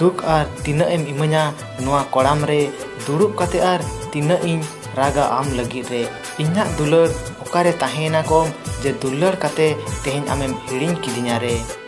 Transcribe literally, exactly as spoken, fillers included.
दुख आर तीना एम इमा냐 नोआ कोड़ाम रे दुड़ुब काते आर तीना इन रागा आम लगी रे इन्हा दुलर ओकारे ताहेना कोम जे दुलर काते तेहेन आमेम हिड़िंग किदि냐 रे।